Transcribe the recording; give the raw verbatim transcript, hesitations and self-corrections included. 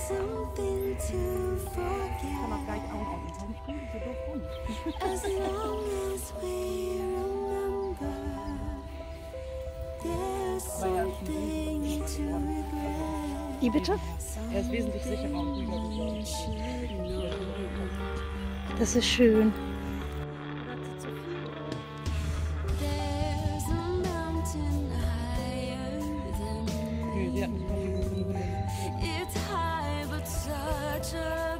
something to forget. As long as we remember, there's something to regret. Wie bitte? Er ist wesentlich sicherer und ruhiger geworden. Das ist schön. There's a mountain higher than Nee, sie hat mich it's high but such a